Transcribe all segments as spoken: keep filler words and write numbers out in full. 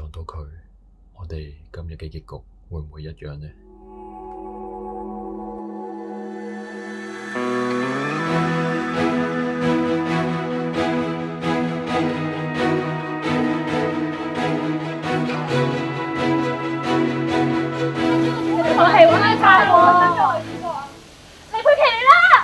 望到佢，我哋今日嘅結局會唔會一樣呢？ 我係玩晒喎，你佩奇嚟啦！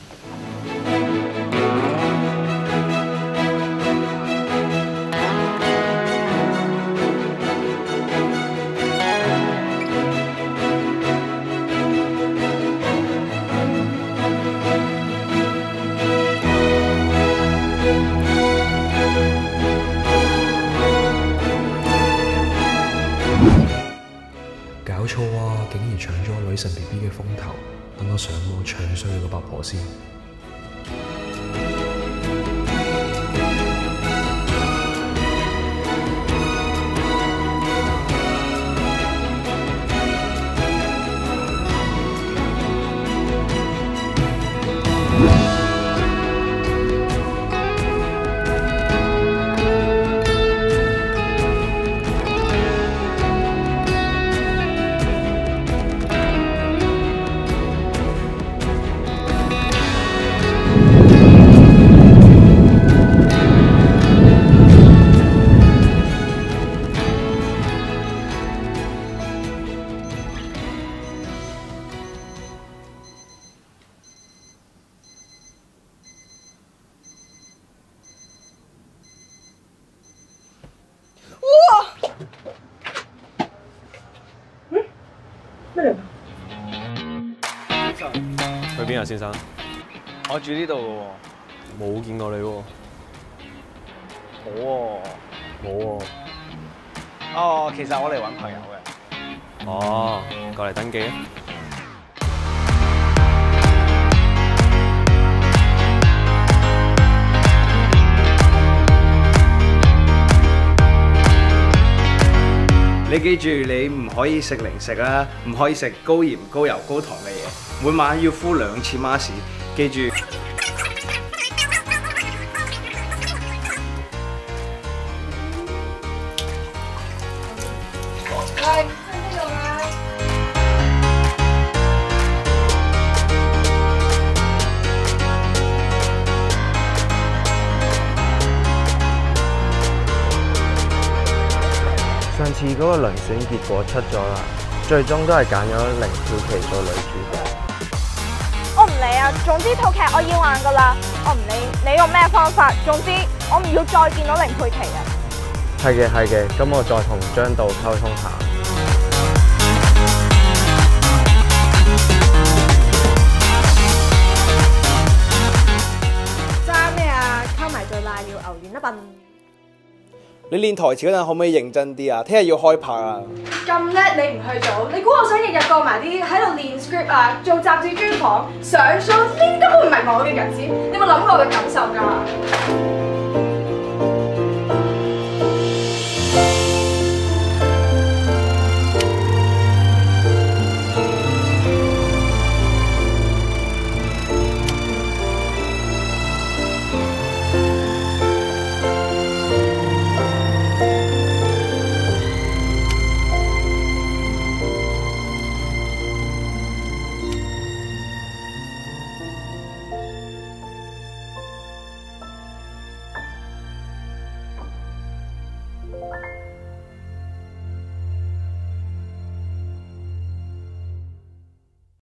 搞錯啊！竟然搶咗我女神 B B 嘅風頭，等我上網唱衰佢個八婆先。 咩嚟㗎？ 去邊啊，先生？ 我住呢度嘅喎。 冇見過你喎。 冇喎。 冇喎。 哦，其實我嚟揾朋友嘅。 哦，過嚟登記啊！ 你記住，你唔可以食零食啦，唔可以食高鹽、高油、高糖嘅嘢。每晚要敷兩次 mask， 記住。 係，喺邊度啊？ 上次嗰個遴選結果出咗啦，最終都係揀咗零佩奇做女主角。 我唔理啊，總之套劇我要玩㗎啦，我唔理你用咩方法，總之我唔要再見到凌佩奇啊！ 係嘅係嘅，咁我再同張導溝通下。 爭咩啊？溝埋做瀨尿牛丸啦笨！ 你練台詞嗰陣可唔可以認真啲啊？聽日要開拍啊！ 咁叻你唔去做，你估我想日日過埋啲喺度練 script 啊，做雜誌專訪、上 show，呢啲根本唔係我嘅日子，你有冇諗過我嘅感受㗎？